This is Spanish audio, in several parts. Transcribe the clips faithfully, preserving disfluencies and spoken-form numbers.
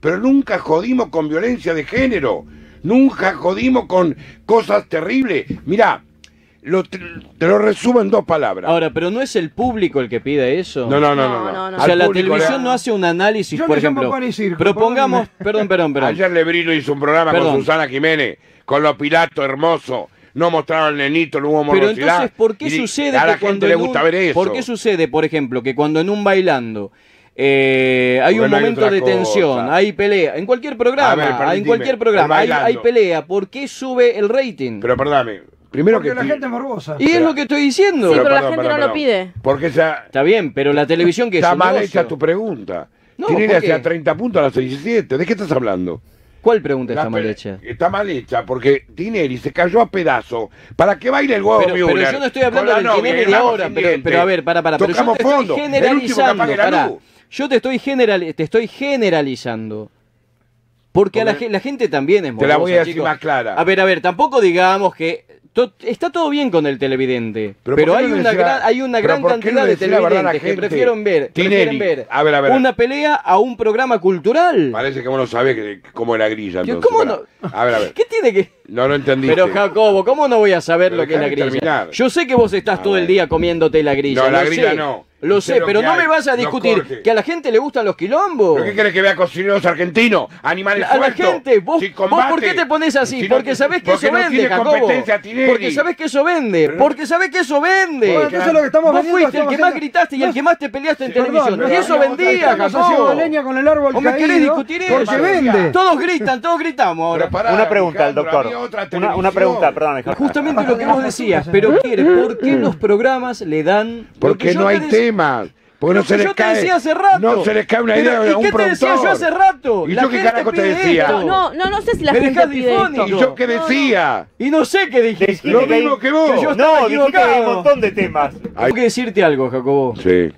pero nunca jodimos con violencia de género. Nunca jodimos con cosas terribles. Mirá, lo, te, te lo resumo en dos palabras. Ahora, pero ¿no es el público el que pide eso? No, no, no, no. no, No, no. no. O sea, la televisión le... no hace un análisis, Yo por le llamo ejemplo. pan y circo, Propongamos, perdóneme. perdón, perdón, perdón. Ayer Lebrino hizo un programa Perdón. con Susana Jiménez, con los Pilatos hermosos. No mostraron al nenito, no hubo Pero morosidad. entonces, ¿por qué y sucede a la que gente cuando le en gusta un- ver eso? ¿Por qué sucede, por ejemplo, que cuando en un bailando eh, hay Porque un no hay momento otra de tensión, cosa. hay pelea, en cualquier programa, A ver, en permitime, cualquier programa el hay, bailando. hay pelea, ¿por qué sube el rating? Pero perdóname, primero Porque que... la ti- gente es morbosa. y es lo que estoy diciendo. Sí, pero la perdón, gente perdón, no lo perdón. pide. Porque esa... Está bien, pero la televisión que es Está un mal negocio. hecha tu pregunta. No, Tinelli ¿por qué? hacía treinta puntos a las diecisiete. ¿De qué estás hablando? ¿Cuál pregunta La está mal pe- hecha? Está mal hecha porque Tinelli se cayó a pedazos para que baile el huevo Pero, pero Müller yo no estoy con hablando la del novia Tinelli y de el ahora, sin pero, dientes. pero a ver, para, para, pero yo Tocamos te estoy fondo. El último que generalizando, apague la pará. luz. Yo te estoy general, te estoy generalizando. Porque a la, Porque- ge- la gente también es Te la voy a morbosa, decir chicos. más clara. A ver, a ver, tampoco digamos que to- está todo bien con el televidente, Pero pero, ¿por qué hay, no una decía- gran, hay una pero gran ¿por qué cantidad no de decía la verdad a la televidentes que gente? prefieren ver, Tinelli, prefieren ver a ver, a ver. una pelea a un programa cultural. Parece que vos no sabés que, cómo es la grilla. Yo, Entonces, ¿cómo Pará. A ver, a ver. ¿Qué tiene que...? No lo entendiste. Pero Jacobo, ¿cómo no voy a saber Pero lo que es la dejame grilla? terminar. Yo sé que vos estás A todo el ver. día comiéndote la grilla. No, la lo grilla sé, no. Lo Sé sé, lo pero que no hay, me vas a los discutir cortes. que a la gente le gustan los quilombos. ¿Pero qué querés que vea cocineros argentinos? Animales A la sueltos. gente, vos, sin vos combate. ¿por qué te pones así? Si no- porque sabés que porque eso no vende, tiene Jacobo. competencia Tinelli. Porque sabés que eso vende. Pero no- Porque sabés que eso vende. Bueno, entonces lo que estamos Vos vendiendo, fuiste el estamos que más haciendo- gritaste y el que más te peleaste en Perdón, televisión. no, y eso no, vendía, estamos haciendo Jacobo. leña con el árbol ¿O me querés caído discutir porque eso? vende. Todos gritan, todos gritamos ahora. Pero pará, Una pregunta al Alejandro, doctor. había otra Una, televisión. una pregunta, perdón, Alejandro. Justamente lo que vos decías, pero quiere, ¿por qué los programas le dan? lo que Porque yo no te hay dec- temas. Porque Lo no se que les yo te cae. decía hace rato. No se les cae una Pero, idea a ¿y un qué te productor. decía yo hace rato? ¿Y La yo qué gente carajo te pide decía? esto. No, no, no sé si la Me gente dejás pide difónico. ¿Y esto. yo qué decía? Y no sé qué dijiste. Dijiste Lo que hay- mismo que vos. que yo- No, estaba dijiste que hay un equivocado. montón de temas. Ay. Tengo que decirte algo, Jacobo. Sí.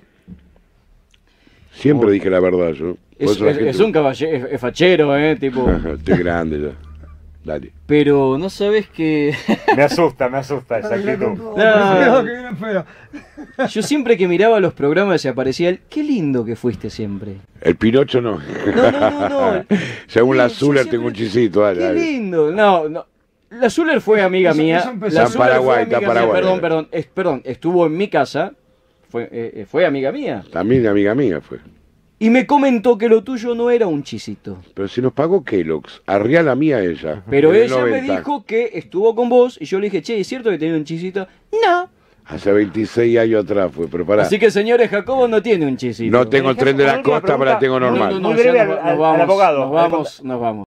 Siempre dije la verdad yo. Por Es, eso la es- gente- es un caballero, es, es fachero, ¿eh? Tipo. Estoy grande ya. Dale. Pero no sabes que. Me asusta, me asusta esa actitud. Cuidado que viene feo. Yo siempre que miraba los programas y aparecía él. Qué lindo que fuiste siempre. El Pinocho no. No, no, no, no. Según la Sí, yo Zuller siempre- tengo un chisito. Dale, Qué dale. lindo. No, no. La Zuller fue amiga Eso- mía. eso empezó. La Está en Zuller Paraguay, fue está amiga en Paraguay. mía. Perdón, perdón. Es- perdón, estuvo en mi casa. Fue, eh, fue amiga mía. También amiga mía fue. Y me comentó que lo tuyo no era un chisito. Pero si nos pagó Kellogg's, arriba la mía ella. Pero en el ella me noventa. dijo que estuvo con vos y yo le dije, che, ¿es cierto que tenía un chisito? No. Hace veintiséis años atrás fue, pero pará. Así que, señores, Jacobo no tiene un chisito. No tengo el tren de la Una última costa, pero la pregunta. tengo No, normal. no, no. Muy breve ya al- nos, al- nos al vamos, abogado. Nos vamos, nos vamos.